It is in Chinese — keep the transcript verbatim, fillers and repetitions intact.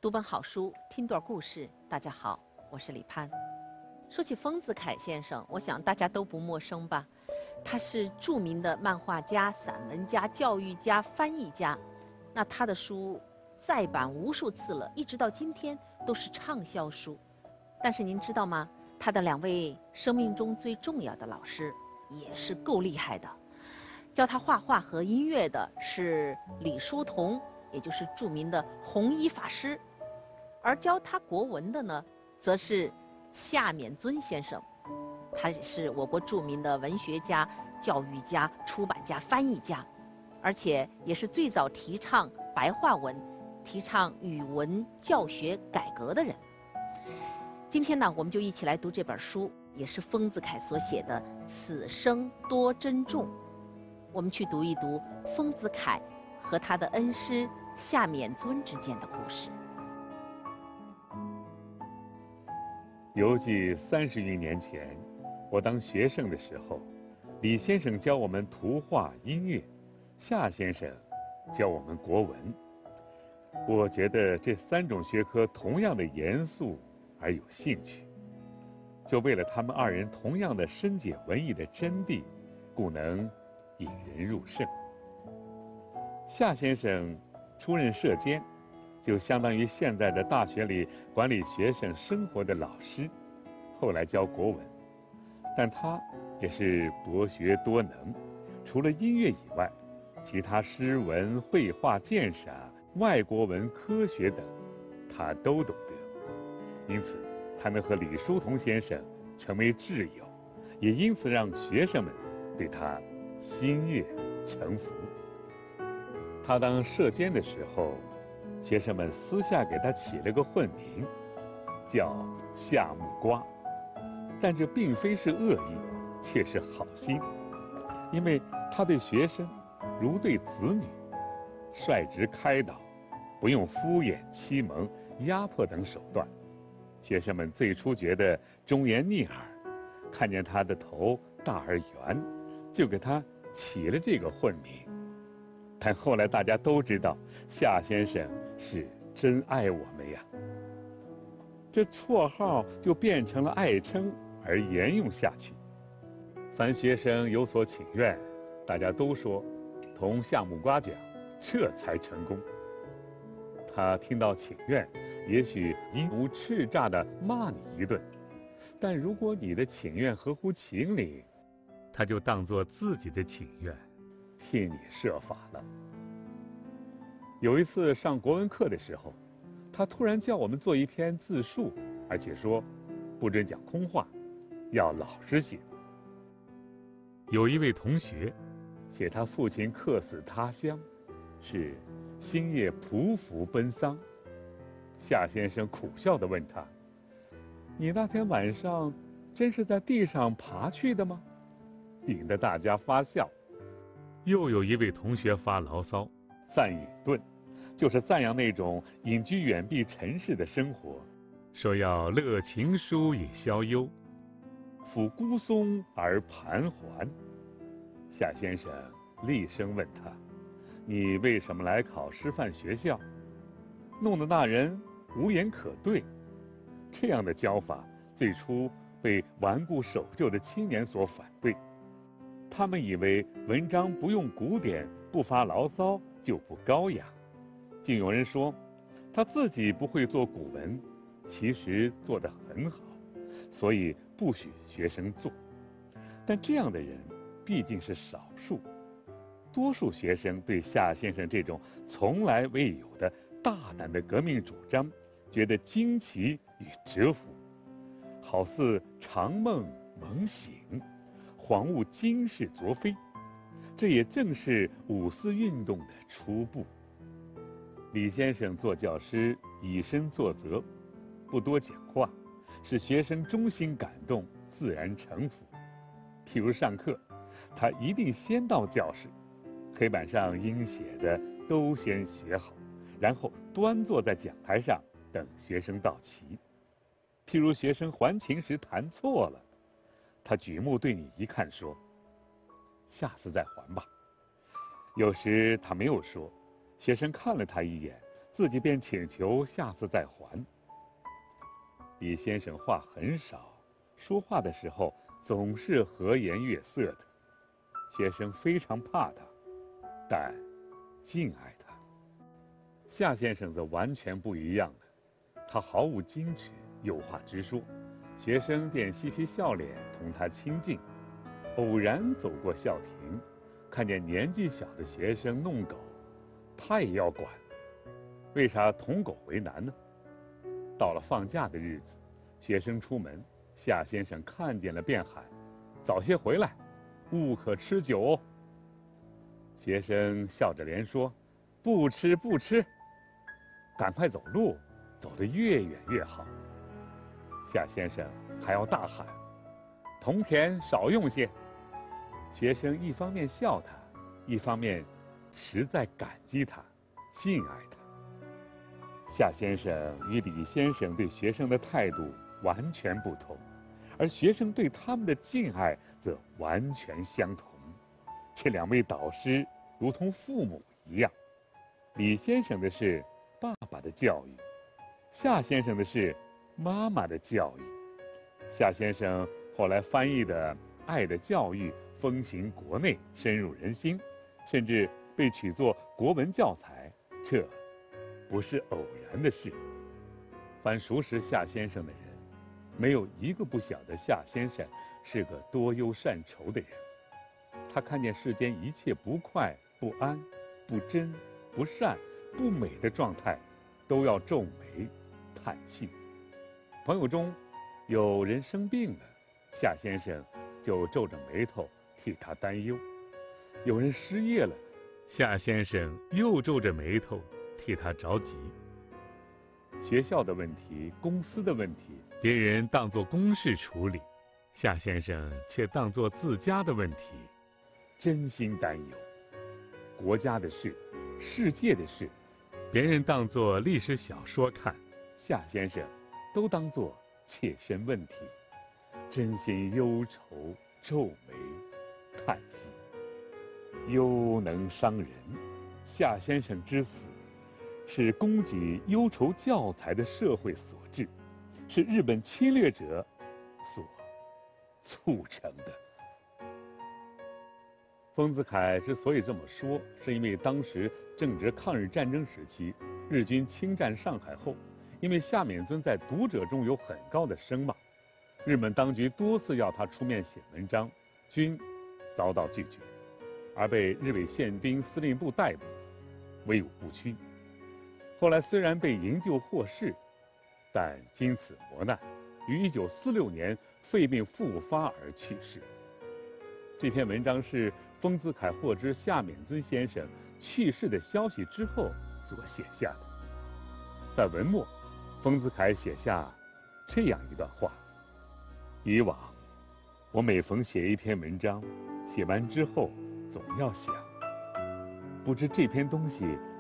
读本好书，听段故事。大家好，我是李攀。说起丰子恺先生，我想大家都不陌生吧？他是著名的漫画家、散文家、教育家、翻译家。那他的书再版无数次了，一直到今天都是畅销书。但是您知道吗？他的两位生命中最重要的老师也是够厉害的。教他画画和音乐的是李叔同，也就是著名的弘一法师。而教他国文的呢，则是夏勉尊先生。他是我国著名的文学家、教育家、出版家、翻译家，而且也是最早提倡白话文、提倡语文教学改革的人。今天呢，我们就一起来读这本书，也是丰子恺所写的《此生多珍重》。我们去读一读丰子恺和他的恩师夏勉尊之间的故事。 犹记三十余年前，我当学生的时候，李先生教我们图画、音乐，夏先生教我们国文。我觉得这三种学科同样的严肃而有兴趣，就为了他们二人同样的深解文艺的真谛，故能引人入胜。夏先生出任社监，就相当于现在的大学里管理学生生活的老师，后来教国文。但他也是博学多能，除了音乐以外，其他诗文、绘画、鉴赏、外国文、科学等，他都懂得。因此，他能和李叔同先生成为挚友，也因此让学生们对他心悦诚服。他当社监的时候，学生们私下给他起了个混名，叫夏木瓜。但这并非是恶意，却是好心，因为他对学生如对子女，率直开导，不用敷衍、欺蒙、压迫等手段。学生们最初觉得忠言逆耳，看见他的头大而圆，就给他起了这个混名。但后来大家都知道，夏先生是真爱我们呀，这绰号就变成了爱称而沿用下去。凡学生有所请愿，大家都说同夏木瓜讲，这才成功。他听到请愿，也许阴无叱咤地骂你一顿，但如果你的请愿合乎情理，他就当作自己的请愿，替你设法了。有一次上国文课的时候，他突然叫我们做一篇自述，而且说不准讲空话，要老实写。有一位同学写他父亲客死他乡，是星夜匍匐奔丧。夏先生苦笑地问他：“你那天晚上真是在地上爬去的吗？”引得大家发笑。又有一位同学发牢骚，赞隐遁，就是赞扬那种隐居远避尘世的生活，说要乐情书以消忧，抚孤松而盘桓。夏先生厉声问他：“你为什么来考师范学校？”弄得那人无言可对。这样的教法最初被顽固守旧的青年所反对，他们以为文章不用古典，不发牢骚就不高雅。竟有人说他自己不会做古文，其实做得很好，所以不许学生做。但这样的人毕竟是少数，多数学生对夏先生这种从来未有的大胆的革命主张觉得惊奇与折服，好似长梦猛醒，恍悟今世昨非。这也正是五四运动的初步。李先生做教师以身作则，不多讲话，使学生衷心感动，自然臣服。譬如上课，他一定先到教室，黑板上应写的都先写好，然后端坐在讲台上等学生到齐。譬如学生还琴时弹错了，他举目对你一看，说：“下次再还吧。”有时他没有说，学生看了他一眼， 自己便请求下次再还。李先生话很少，说话的时候总是和颜悦色的，学生非常怕他，但敬爱他。夏先生则完全不一样了，他毫无矜持，有话直说，学生便嬉皮笑脸同他亲近。偶然走过校庭，看见年纪小的学生弄狗，他也要管。为啥同狗为难呢？到了放假的日子，学生出门，夏先生看见了便喊：“早些回来，勿可吃酒哦。”学生笑着连说：“不吃不吃。”赶快走路，走得越远越好。夏先生还要大喊：“铜钱少用些。”学生一方面笑他，一方面实在感激他，敬爱他。夏先生与李先生对学生的态度完全不同，而学生对他们的敬爱则完全相同。这两位导师如同父母一样，李先生的是爸爸的教育，夏先生的是妈妈的教育。夏先生后来翻译的《爱的教育》风行国内，深入人心，甚至被取作国文教材，这不是偶然的事。凡熟识夏先生的人，没有一个不晓得夏先生是个多忧善愁的人。他看见世间一切不快、不安、不真、不善、不美的状态，都要皱眉叹气。朋友中有人生病了，夏先生就皱着眉头替他担忧；有人失业了，夏先生又皱着眉头替他着急。学校的问题、公司的问题，别人当作公事处理，夏先生却当作自家的问题，真心担忧。国家的事、世界的事，别人当作历史小说看，夏先生都当作切身问题，真心忧愁，皱眉叹息。忧能伤人，夏先生之死是供给忧愁教材的社会所致，是日本侵略者所促成的。丰子恺之所以这么说，是因为当时正值抗日战争时期，日军侵占上海后，因为夏丏尊在读者中有很高的声望，日本当局多次要他出面写文章，均遭到拒绝，而被日伪宪兵司令部逮捕，威武不屈。后来虽然被营救获释，但经此磨难，于一九四六年肺病复发而去世。这篇文章是丰子恺获知夏丏尊先生去世的消息之后所写下的。在文末，丰子恺写下这样一段话：以往我每逢写一篇文章，写完之后总要想，不知这篇东西